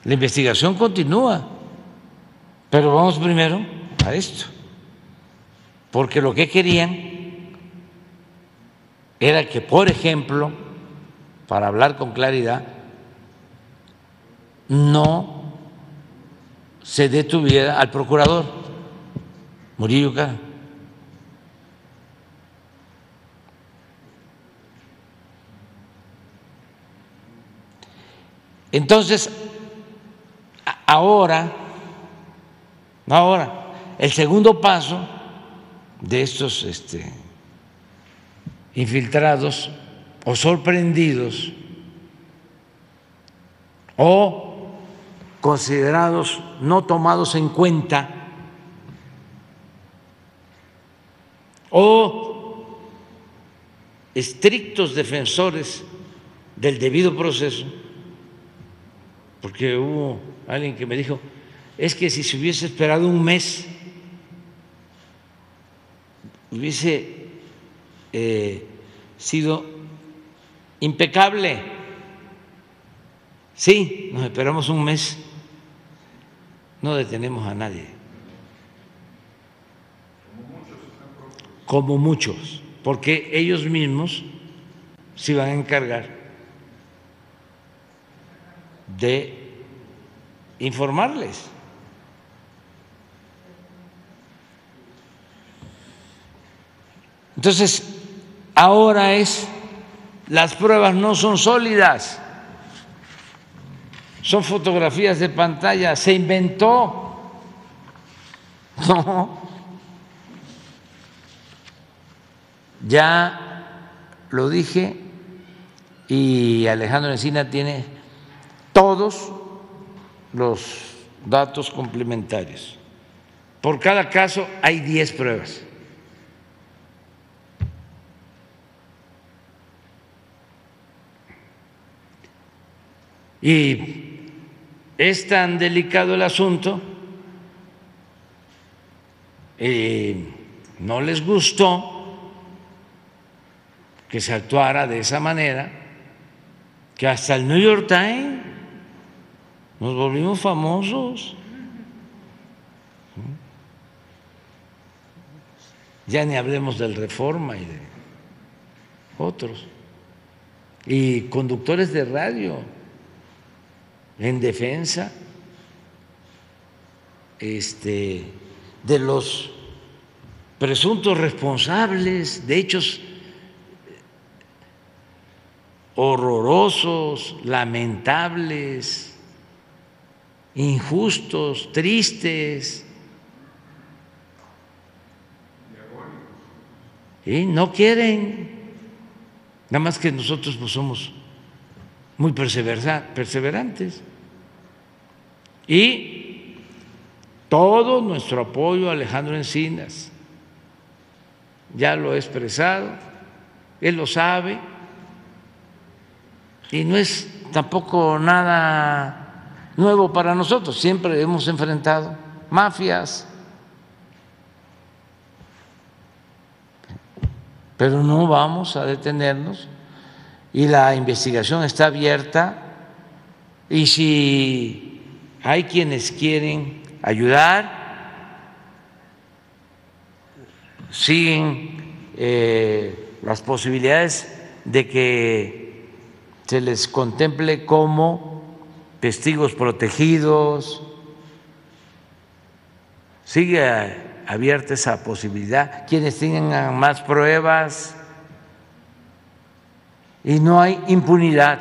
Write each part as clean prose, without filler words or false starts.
La investigación continúa, pero vamos primero a esto, porque lo que querían era que, por ejemplo, para hablar con claridad, no se detuviera al procurador Murillo Karam. Entonces, ahora, el segundo paso de estos infiltrados o sorprendidos o considerados no tomados en cuenta o estrictos defensores del debido proceso, porque hubo alguien que me dijo, es que si se hubiese esperado un mes, hubiese sido impecable. Sí, nos esperamos un mes, no detenemos a nadie. Como muchos, porque ellos mismos se iban a encargar de informarles. Entonces, ahora las pruebas no son sólidas, son fotografías de pantalla, se inventó. No. Ya lo dije y Alejandro Encina tiene todos los datos complementarios. Por cada caso hay 10 pruebas. Y es tan delicado el asunto, no les gustó que se actuara de esa manera, que hasta el New York Times nos volvimos famosos. Ya ni hablemos del Reforma y de otros. Y conductores de radio en defensa de los presuntos responsables de hechos horrorosos, lamentables, injustos, tristes. Y no quieren, nada más que nosotros no somos muy perseverantes. Y todo nuestro apoyo a Alejandro Encinas, ya lo he expresado, él lo sabe, y no es tampoco nada nuevo para nosotros, siempre hemos enfrentado mafias, pero no vamos a detenernos y la investigación está abierta, y si hay quienes quieren ayudar, siguen las posibilidades de que se les contemple como testigos protegidos. Sigue abierta esa posibilidad, quienes tengan más pruebas, y no hay impunidad.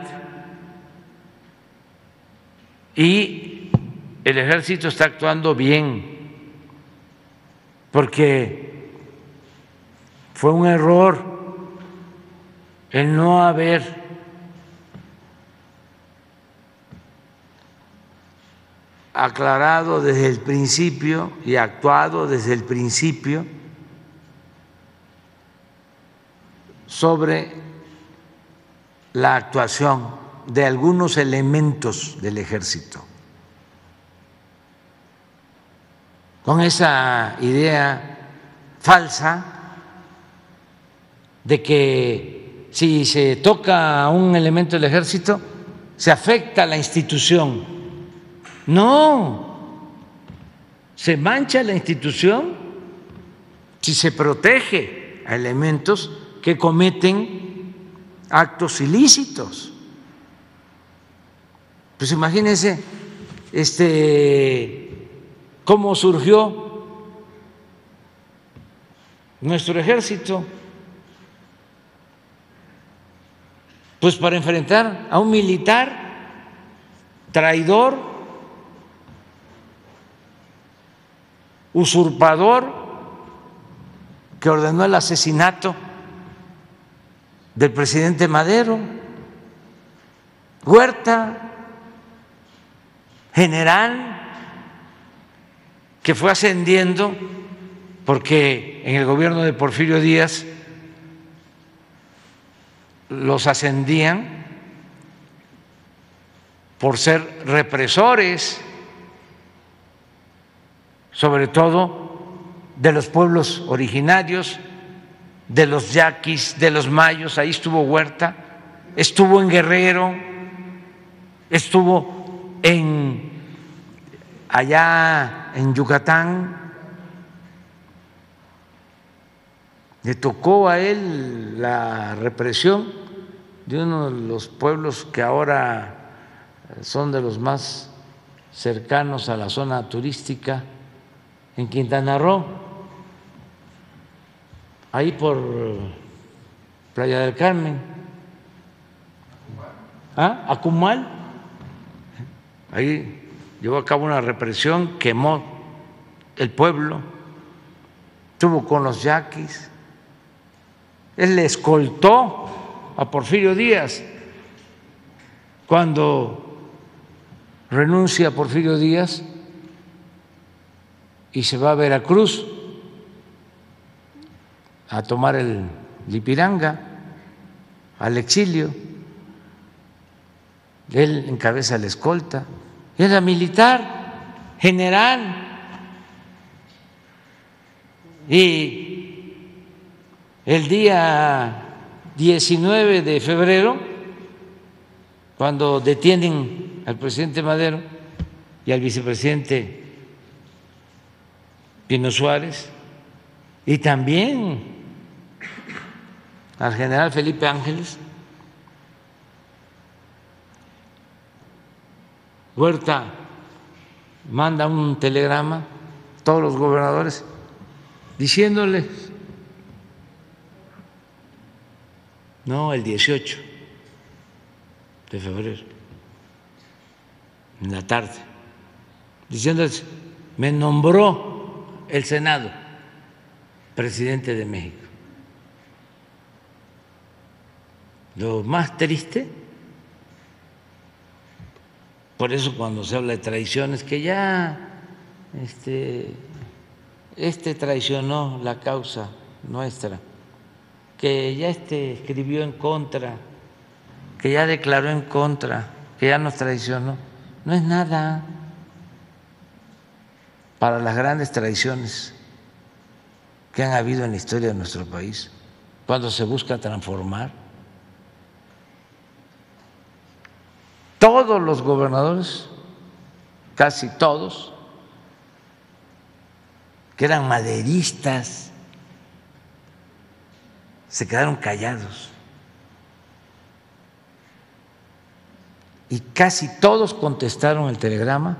Y el ejército está actuando bien, porque fue un error el no haber aclarado desde el principio y actuado desde el principio sobre la actuación de algunos elementos del ejército, con esa idea falsa de que si se toca a un elemento del ejército se afecta a la institución No, se mancha la institución si se protege a elementos que cometen actos ilícitos. Pues imagínense cómo surgió nuestro ejército, pues para enfrentar a un militar traidor, usurpador, que ordenó el asesinato del presidente Madero, Huerta, general, que fue ascendiendo porque en el gobierno de Porfirio Díaz los ascendían por ser represores, sobre todo de los pueblos originarios, de los yaquis, de los mayos. Ahí estuvo Huerta, estuvo en Guerrero, estuvo allá en Yucatán. Le tocó a él la represión de uno de los pueblos que ahora son de los más cercanos a la zona turística, en Quintana Roo, ahí por Playa del Carmen, Acumal. Ahí llevó a cabo una represión, quemó el pueblo, estuvo con los yaquis. Él le escoltó a Porfirio Díaz. Cuando renuncia Porfirio Díaz y se va a Veracruz a tomar el Lipiranga, al exilio, él encabeza la escolta. Era militar, general, y el día 19 de febrero, cuando detienen al presidente Madero y al vicepresidente Pino Suárez, y también al general Felipe Ángeles, Huerta manda un telegrama a todos los gobernadores diciéndoles, no, el 18 de febrero, en la tarde, diciéndoles, me nombró el Senado presidente de México. Lo más triste, por eso cuando se habla de traiciones, que ya traicionó la causa nuestra, que ya escribió en contra, que ya declaró en contra, que ya nos traicionó, no es nada para las grandes traiciones que han habido en la historia de nuestro país, cuando se busca transformar. Todos los gobernadores, casi todos, que eran maderistas, se quedaron callados. Y casi todos contestaron el telegrama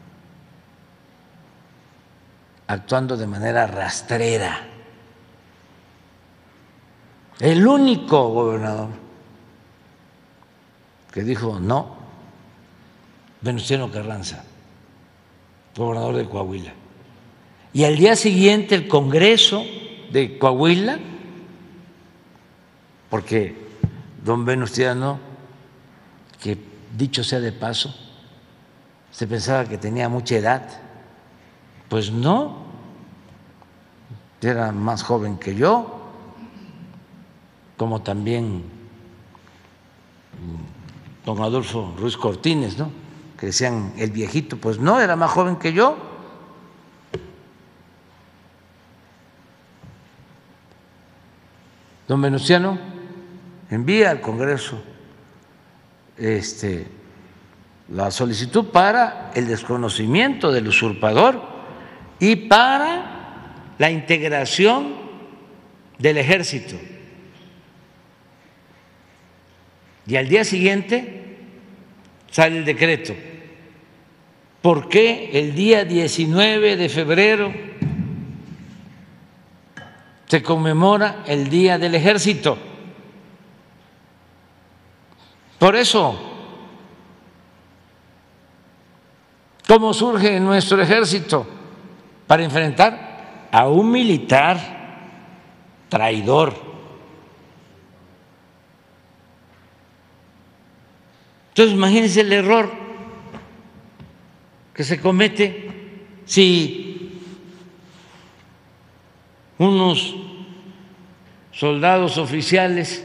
actuando de manera rastrera. El único gobernador que dijo no, Venustiano Carranza, gobernador de Coahuila. Y al día siguiente el Congreso de Coahuila, porque don Venustiano, que dicho sea de paso, se pensaba que tenía mucha edad, pues no, era más joven que yo, como también don Adolfo Ruiz Cortines, ¿no?, que decían el viejito, pues no, era más joven que yo. Don Venustiano envía al Congreso la solicitud para el desconocimiento del usurpador y para la integración del ejército. Y al día siguiente sale el decreto. ¿Por qué el día 19 de febrero se conmemora el Día del Ejército? Por eso, ¿cómo surge nuestro ejército? Para enfrentar a un militar traidor. Entonces, imagínense el error que se comete si unos soldados oficiales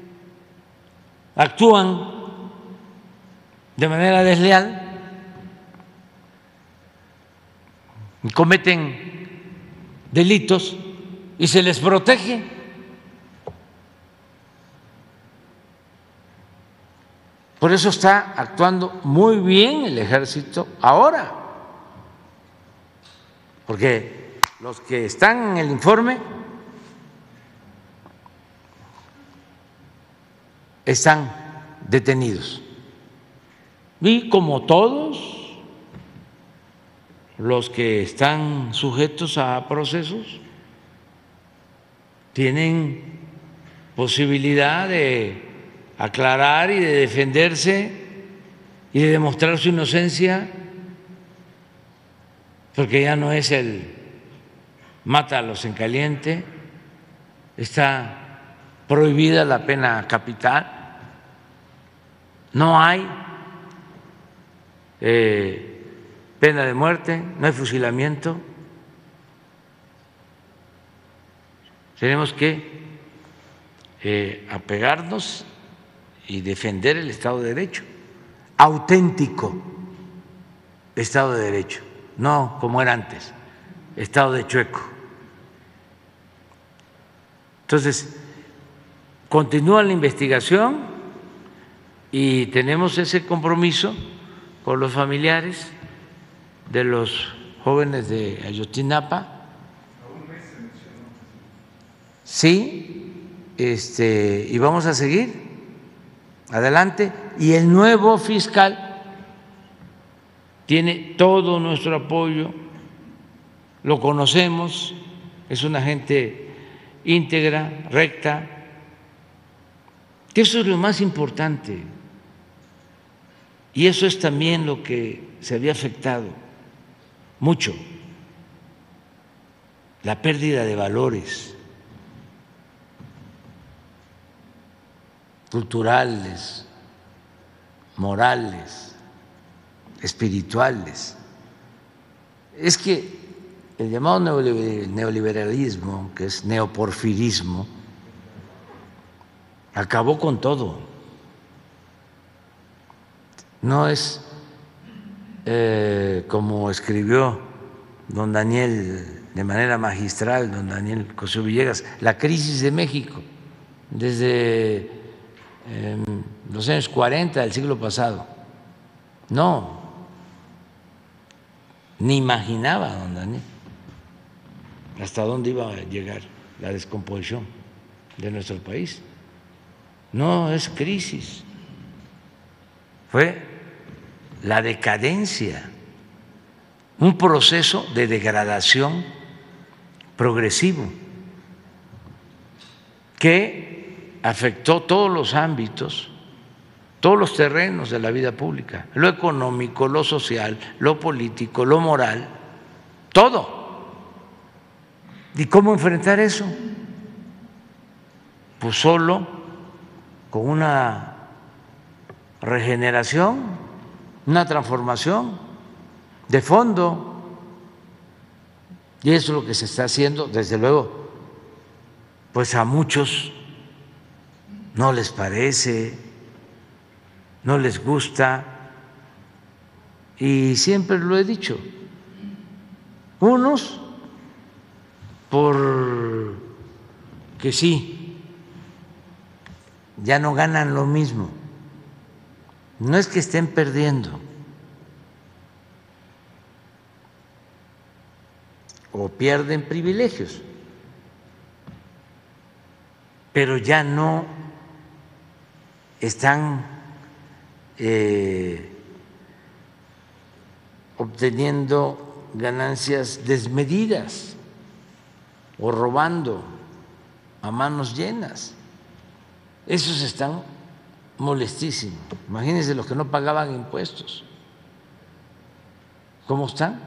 actúan de manera desleal y cometen delitos y se les protege. Por eso está actuando muy bien el ejército ahora, porque los que están en el informe están detenidos. Y como todos los que están sujetos a procesos, tienen posibilidad de aclarar y de defenderse y de demostrar su inocencia, porque ya no es el mátalos en caliente, está prohibida la pena capital, no hay pena de muerte, no hay fusilamiento. Tenemos que apegarnos y defender el Estado de Derecho, auténtico Estado de Derecho, no como era antes, Estado de chueco. Entonces, continúa la investigación y tenemos ese compromiso con los familiares de los jóvenes de Ayotzinapa. Sí, y vamos a seguir adelante. Y el nuevo fiscal tiene todo nuestro apoyo, lo conocemos, es una gente íntegra, recta, que eso es lo más importante. Y eso es también lo que se había afectado mucho, la pérdida de valores culturales, morales, espirituales. Es que el llamado neoliberalismo, que es neoporfirismo, acabó con todo. No es como escribió don Daniel de manera magistral, don Daniel Cosío Villegas, la crisis de México desde los años 40 del siglo pasado. No, ni imaginaba don Daniel hasta dónde iba a llegar la descomposición de nuestro país. No es crisis, fue la decadencia, un proceso de degradación progresivo que afectó todos los ámbitos, todos los terrenos de la vida pública, lo económico, lo social, lo político, lo moral, todo. ¿Y cómo enfrentar eso? Pues solo con una regeneración, una transformación de fondo. Y eso es lo que se está haciendo. Desde luego, pues a muchos no les parece, no les gusta, y siempre lo he dicho, unos por que sí, ya no ganan lo mismo, no es que estén perdiendo, o pierden privilegios, pero ya no están obteniendo ganancias desmedidas o robando a manos llenas. Esos están molestísimos. Imagínense los que no pagaban impuestos. ¿Cómo están?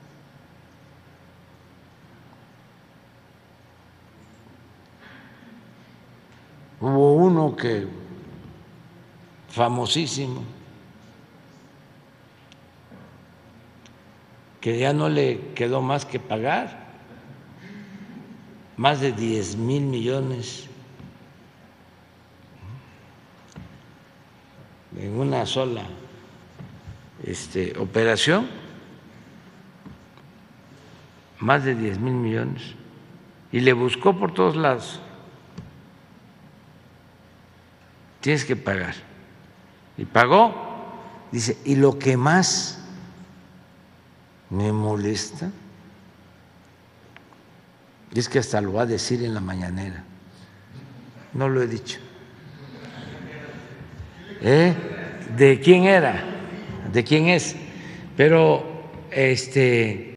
Hubo uno que famosísimo, que ya no le quedó más que pagar más de 10,000 millones en una sola operación, más de 10,000 millones, y le buscó por todos lados. Tienes que pagar. Y pagó. Dice, y lo que más me molesta es que hasta lo va a decir en la mañanera. No lo he dicho. ¿De quién era? ¿De quién es? Pero